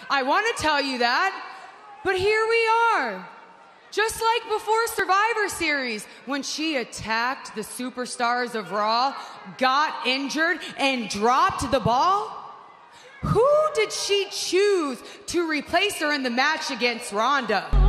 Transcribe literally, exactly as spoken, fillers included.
I want to tell you that, but here we are. Just like before Survivor Series, when she attacked the superstars of Raw, got injured, and dropped the ball. Who did she choose to replace her in the match against Ronda?